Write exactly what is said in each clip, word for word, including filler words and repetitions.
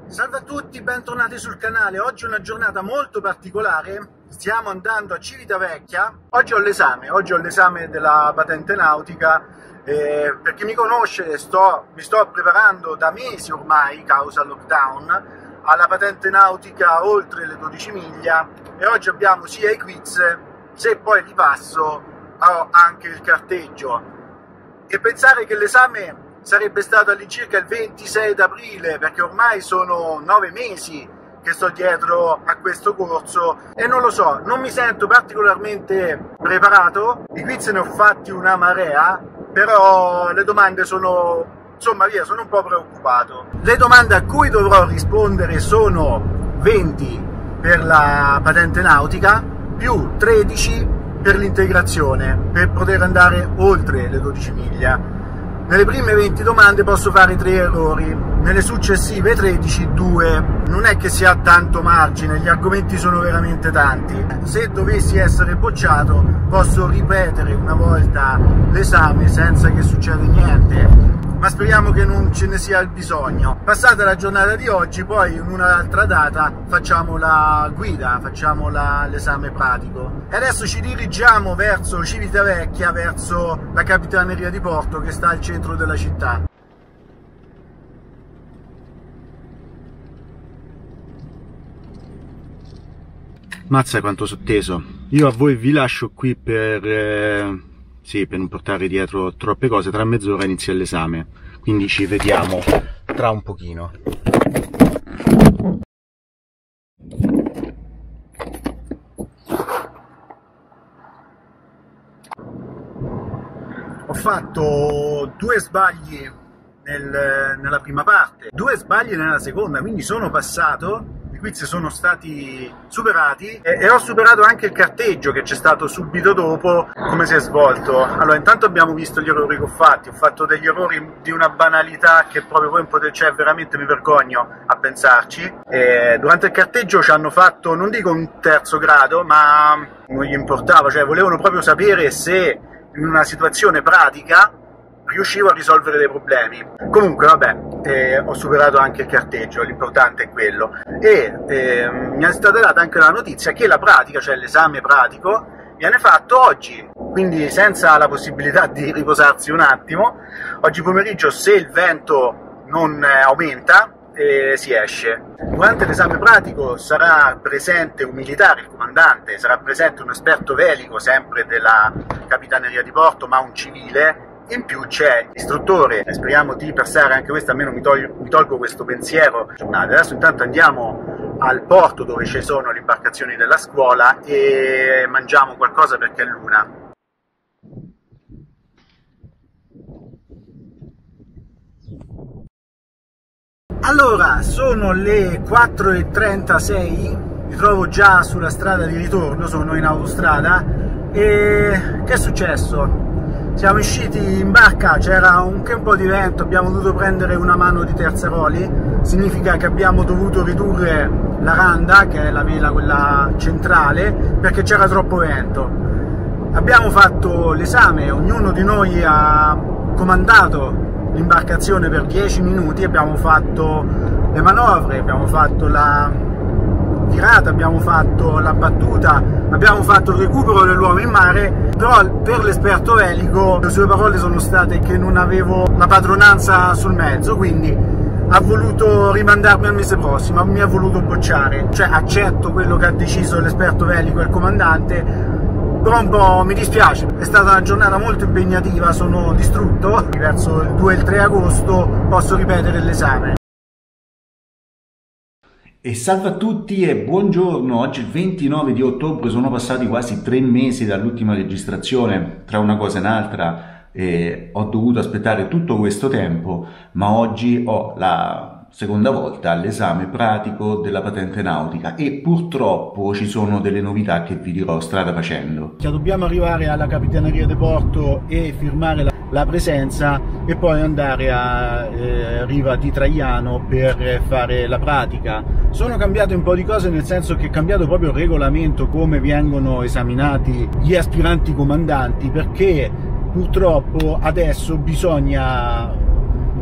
Salve a tutti, bentornati sul canale. Oggi è una giornata molto particolare, stiamo andando a Civitavecchia. Oggi ho l'esame, oggi ho l'esame della patente nautica. Eh, per chi mi conosce, sto, mi sto preparando da mesi ormai, causa lockdown, alla patente nautica oltre le dodici miglia, e oggi abbiamo sia i quiz, se poi li passo ho anche il carteggio. E pensare che l'esame sarebbe stato all'incirca il ventisei d'aprile, perché ormai sono nove mesi che sto dietro a questo corso e non lo so, non mi sento particolarmente preparato. I quiz ne ho fatti una marea, però le domande sono, insomma via, sono un po' preoccupato. Le domande a cui dovrò rispondere sono venti per la patente nautica più tredici per l'integrazione, per poter andare oltre le dodici miglia. Nelle prime venti domande posso fare tre errori, nelle successive tredici due. Non è che si ha tanto margine, gli argomenti sono veramente tanti. Se dovessi essere bocciato posso ripetere una volta l'esame senza che succeda niente, ma speriamo che non ce ne sia il bisogno. Passata la giornata di oggi, poi in un'altra data facciamo la guida, facciamo l'esame pratico. E adesso ci dirigiamo verso Civitavecchia, verso la Capitaneria di Porto che sta al centro della città. Mazza quanto sotteso. Io a voi vi lascio qui per... Eh... Sì, per non portare dietro troppe cose. Tra mezz'ora inizia l'esame, quindi ci vediamo tra un pochino. Ho fatto due sbagli nel, nella prima parte, due sbagli nella seconda, quindi sono passato. I quiz sono stati superati e, e ho superato anche il carteggio che c'è stato subito dopo. Come si è svolto? Allora, intanto abbiamo visto gli errori che ho fatto. Ho fatto degli errori di una banalità che proprio voi potete, cioè veramente mi vergogno a pensarci. E durante il carteggio ci hanno fatto, non dico un terzo grado, ma non gli importava, cioè volevano proprio sapere se in una situazione pratica riuscivo a risolvere dei problemi. Comunque vabbè, eh, ho superato anche il carteggio, l'importante è quello. E eh, mi è stata data anche la notizia che la pratica, cioè l'esame pratico, viene fatto oggi, quindi senza la possibilità di riposarsi un attimo. Oggi pomeriggio, se il vento non eh, aumenta, eh, si esce. Durante l'esame pratico sarà presente un militare, il comandante, sarà presente un esperto velico, sempre della Capitaneria di Porto, ma un civile. In più c'è l'istruttore, speriamo di passare anche questo, almeno mi, tol mi tolgo questo pensiero. Adesso intanto andiamo al porto dove ci sono le imbarcazioni della scuola e mangiamo qualcosa perché è l'una. Allora, sono le quattro e trentasei, mi trovo già sulla strada di ritorno, sono in autostrada. E che è successo? Siamo usciti in barca, c'era anche un po' di vento, abbiamo dovuto prendere una mano di terzaroli, significa che abbiamo dovuto ridurre la randa, che è la vela quella centrale, perché c'era troppo vento. Abbiamo fatto l'esame, ognuno di noi ha comandato l'imbarcazione per dieci minuti, abbiamo fatto le manovre, abbiamo fatto la tirata, abbiamo fatto la battuta, abbiamo fatto il recupero dell'uomo in mare, però per l'esperto velico le sue parole sono state che non avevo la padronanza sul mezzo, quindi ha voluto rimandarmi al mese prossimo, mi ha voluto bocciare. Cioè accetto quello che ha deciso l'esperto velico e il comandante, però un po' mi dispiace, è stata una giornata molto impegnativa, sono distrutto. Verso il due e il tre agosto posso ripetere l'esame. E salve a tutti e buongiorno, oggi è il ventinove di ottobre, sono passati quasi tre mesi dall'ultima registrazione, tra una cosa e un'altra eh, ho dovuto aspettare tutto questo tempo, ma oggi ho la seconda volta l'esame pratico della patente nautica e purtroppo ci sono delle novità che vi dirò strada facendo. Dobbiamo arrivare alla Capitaneria di Porto e firmare la la presenza e poi andare a eh, Riva di Traiano per fare la pratica. Sono cambiate un po' di cose, nel senso che è cambiato proprio il regolamento come vengono esaminati gli aspiranti comandanti, perché purtroppo adesso bisogna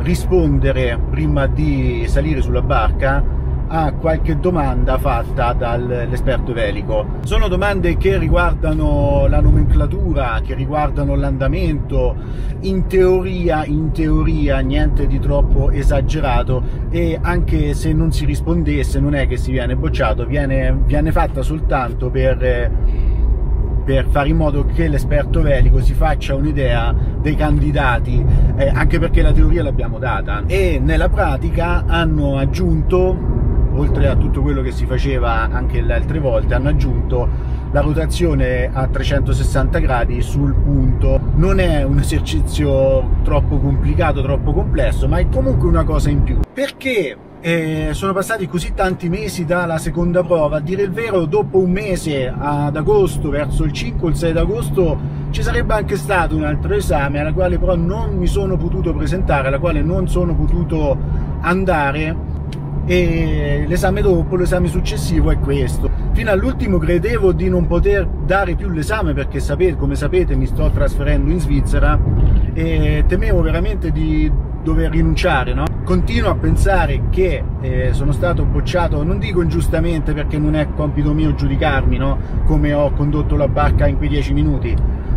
rispondere prima di salire sulla barca a qualche domanda fatta dall'esperto velico. Sono domande che riguardano la nomenclatura, che riguardano l'andamento, in teoria, in teoria niente di troppo esagerato, e anche se non si rispondesse non è che si viene bocciato, viene, viene fatta soltanto per, per fare in modo che l'esperto velico si faccia un'idea dei candidati, eh, anche perché la teoria l'abbiamo data, e nella pratica hanno aggiunto, oltre a tutto quello che si faceva anche le altre volte, hanno aggiunto la rotazione a trecentosessanta gradi sul punto. Non è un esercizio troppo complicato, troppo complesso, ma è comunque una cosa in più. Perché eh, sono passati così tanti mesi dalla seconda prova? A dire il vero, dopo un mese, ad agosto, verso il cinque o il sei d'agosto, ci sarebbe anche stato un altro esame alla quale però non mi sono potuto presentare, alla quale non sono potuto andare, e l'esame dopo, l'esame successivo è questo. Fino all'ultimo credevo di non poter dare più l'esame perché sapete, come sapete mi sto trasferendo in Svizzera e temevo veramente di dover rinunciare, no? Continuo a pensare che eh, sono stato bocciato, non dico ingiustamente perché non è compito mio giudicarmi, no? Come ho condotto la barca in quei dieci minuti,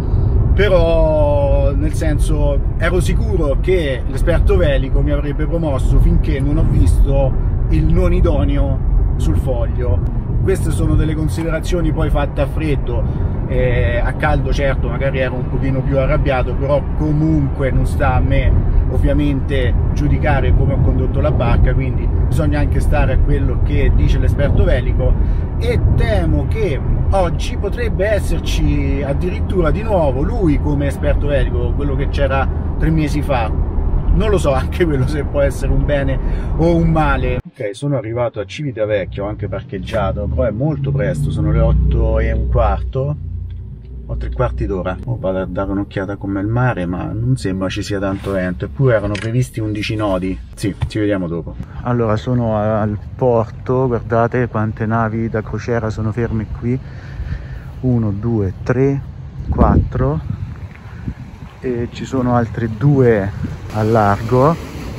però nel senso ero sicuro che l'esperto velico mi avrebbe promosso finché non ho visto il non idoneo sul foglio. Queste sono delle considerazioni poi fatte a freddo, eh, a caldo certo magari ero un pochino più arrabbiato, però comunque non sta a me ovviamente giudicare come ho condotto la barca, quindi bisogna anche stare a quello che dice l'esperto velico, e temo che oggi potrebbe esserci addirittura di nuovo lui come esperto velico, quello che c'era tre mesi fa. Non lo so anche quello se può essere un bene o un male. Ok, sono arrivato a Civitavecchia, ho anche parcheggiato, però è molto presto, sono le otto e un quarto, ho tre quarti d'ora. Oh, vado a dare un'occhiata come il mare, ma non sembra ci sia tanto vento, eppure erano previsti undici nodi. Sì, ci vediamo dopo. Allora, sono al porto, guardate quante navi da crociera sono ferme qui. uno, due, tre, quattro, e ci sono altre due al largo.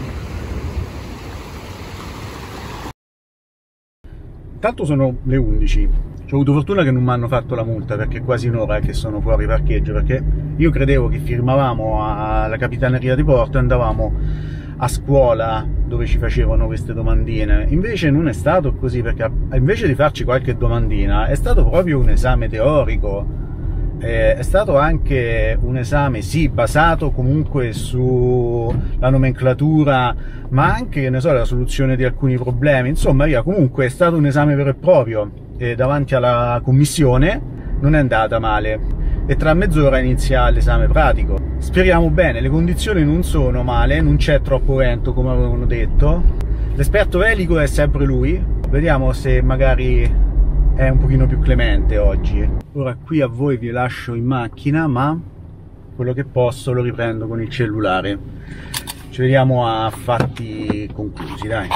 Tanto sono le undici, ho avuto fortuna che non mi hanno fatto la multa perché è quasi un'ora che sono fuori parcheggio, perché io credevo che firmavamo alla capitaneria di porto e andavamo a scuola dove ci facevano queste domandine, invece non è stato così, perché invece di farci qualche domandina è stato proprio un esame teorico. È stato anche un esame, sì, basato comunque sulla nomenclatura, ma anche, ne so, la soluzione di alcuni problemi. Insomma, via, comunque è stato un esame vero e proprio, e davanti alla commissione non è andata male, e tra mezz'ora inizia l'esame pratico. Speriamo bene, le condizioni non sono male, non c'è troppo vento come avevano detto, l'esperto velico è sempre lui, vediamo se magari è un pochino più clemente oggi. Ora qui a voi vi lascio in macchina, ma quello che posso lo riprendo con il cellulare. Ci vediamo a fatti conclusi, dai.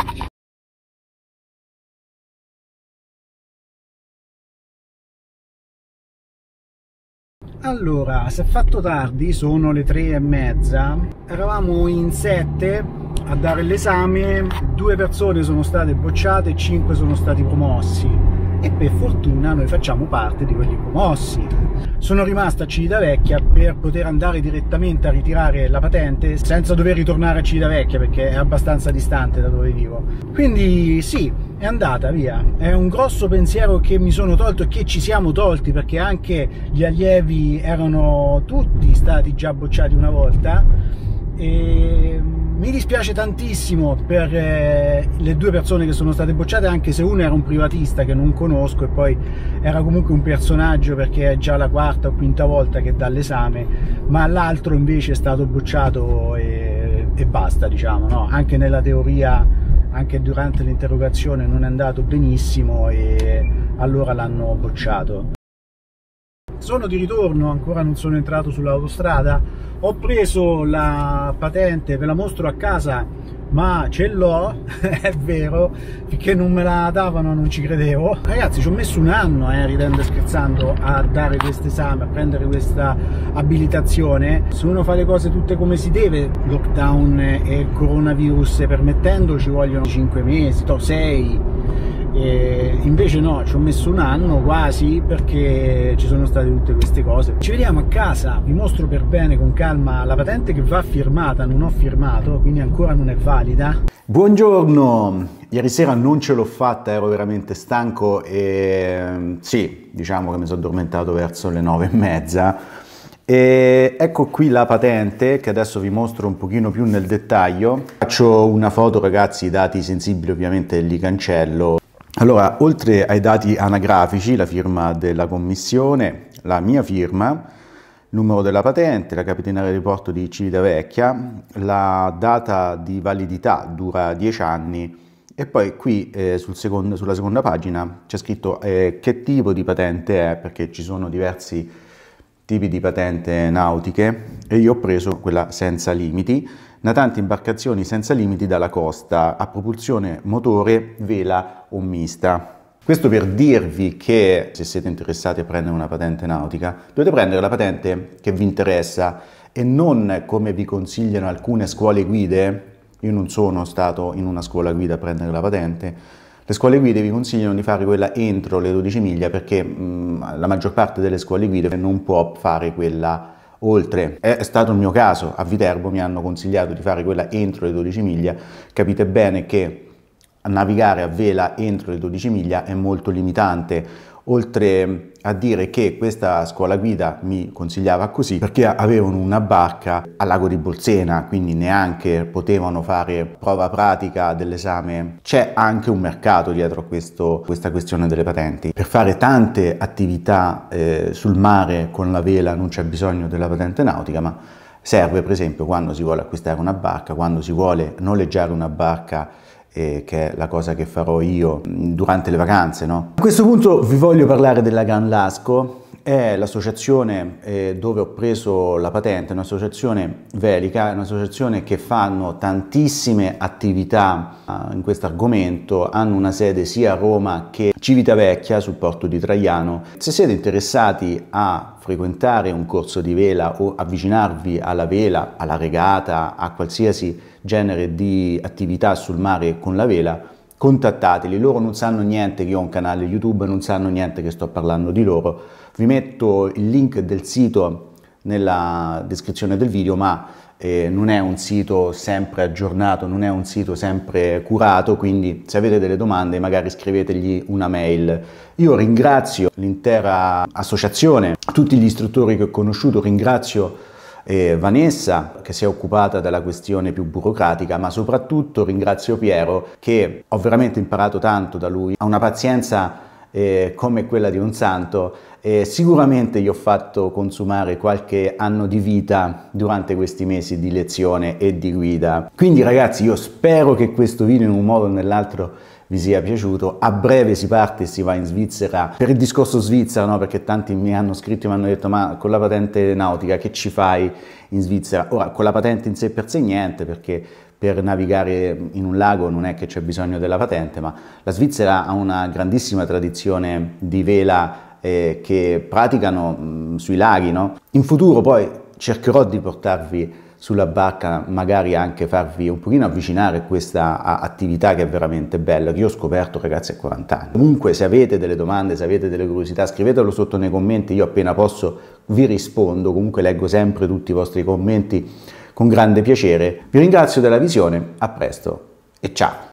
Allora, si è fatto tardi, sono le tre e mezza, eravamo in sette a dare l'esame, due persone sono state bocciate e cinque sono stati promossi. E per fortuna noi facciamo parte di quelli promossi. Sono rimasto a Civitavecchia per poter andare direttamente a ritirare la patente senza dover ritornare a Civitavecchia perché è abbastanza distante da dove vivo. Quindi sì, è andata via. È un grosso pensiero che mi sono tolto e che ci siamo tolti, perché anche gli allievi erano tutti stati già bocciati una volta, e mi dispiace tantissimo per eh, le due persone che sono state bocciate, anche se uno era un privatista che non conosco e poi era comunque un personaggio perché è già la quarta o quinta volta che dà l'esame, ma l'altro invece è stato bocciato e, e basta, diciamo, no? Anche nella teoria, anche durante l'interrogazione non è andato benissimo e allora l'hanno bocciato. Sono di ritorno, ancora non sono entrato sull'autostrada, ho preso la patente, ve la mostro a casa ma ce l'ho, è vero, finché non me la davano non ci credevo. Ragazzi, ci ho messo un anno, eh, ridendo e scherzando, a dare questo esame, a prendere questa abilitazione. Se uno fa le cose tutte come si deve, lockdown e coronavirus permettendo, ci vogliono cinque mesi, sei. E invece no, ci ho messo un anno quasi, perché ci sono state tutte queste cose. Ci vediamo a casa, vi mostro per bene con calma la patente che va firmata. Non ho firmato, quindi ancora non è valida. Buongiorno, ieri sera non ce l'ho fatta, ero veramente stanco e sì, diciamo che mi sono addormentato verso le nove e mezza. E ecco qui la patente, che adesso vi mostro un pochino più nel dettaglio. Faccio una foto, ragazzi, i dati sensibili ovviamente li cancello. Allora, oltre ai dati anagrafici, la firma della commissione, la mia firma, il numero della patente, la capitaneria di porto di Civitavecchia, la data di validità dura dieci anni e poi qui eh, sul secondo, sulla seconda pagina c'è scritto eh, che tipo di patente è, perché ci sono diversi tipi di patente nautiche e io ho preso quella senza limiti, natanti imbarcazioni senza limiti dalla costa, a propulsione motore, vela o mista. Questo per dirvi che se siete interessati a prendere una patente nautica dovete prendere la patente che vi interessa e non come vi consigliano alcune scuole guide. Io non sono stato in una scuola guida a prendere la patente. Le scuole guide vi consigliano di fare quella entro le dodici miglia perché mh, la maggior parte delle scuole guide non può fare quella oltre. È stato il mio caso, a Viterbo mi hanno consigliato di fare quella entro le dodici miglia. Capite bene che navigare a vela entro le dodici miglia è molto limitante, oltre a dire che questa scuola guida mi consigliava così perché avevano una barca al lago di Bolsena, quindi neanche potevano fare prova pratica dell'esame. C'è anche un mercato dietro a questo, questa questione delle patenti. Per fare tante attività eh, sul mare con la vela non c'è bisogno della patente nautica, ma serve per esempio quando si vuole acquistare una barca, quando si vuole noleggiare una barca, Eh, che è la cosa che farò io durante le vacanze, no? A questo punto vi voglio parlare della Gran Lasco. È l'associazione eh, dove ho preso la patente, un'associazione velica, un'associazione che fanno tantissime attività eh, in questo argomento, hanno una sede sia a Roma che a Civitavecchia sul porto di Traiano. Se siete interessati a frequentare un corso di vela o avvicinarvi alla vela, alla regata, a qualsiasi genere di attività sul mare con la vela, contattateli. Loro non sanno niente che io ho un canale YouTube, non sanno niente che sto parlando di loro. Vi metto il link del sito nella descrizione del video, ma eh, non è un sito sempre aggiornato, non è un sito sempre curato, quindi se avete delle domande magari scrivetegli una mail. Io ringrazio l'intera associazione, tutti gli istruttori che ho conosciuto, ringrazio eh, Vanessa che si è occupata della questione più burocratica, ma soprattutto ringrazio Piero che ho veramente imparato tanto da lui, ha una pazienza eh, come quella di un santo e sicuramente gli ho fatto consumare qualche anno di vita durante questi mesi di lezione e di guida. Quindi ragazzi, io spero che questo video in un modo o nell'altro vi sia piaciuto. A breve si parte e si va in Svizzera per il discorso Svizzera, no? Perché tanti mi hanno scritto e mi hanno detto ma con la patente nautica che ci fai in Svizzera? Ora, con la patente in sé per sé niente, perché per navigare in un lago non è che c'è bisogno della patente, ma la Svizzera ha una grandissima tradizione di vela eh, che praticano mh, sui laghi, no? In futuro poi cercherò di portarvi sulla barca, magari anche farvi un pochino avvicinare a questa attività che è veramente bella, che io ho scoperto ragazzi a quaranta anni. Comunque se avete delle domande, se avete delle curiosità, scrivetelo sotto nei commenti, io appena posso vi rispondo, comunque leggo sempre tutti i vostri commenti con grande piacere. Vi ringrazio della visione, a presto e ciao!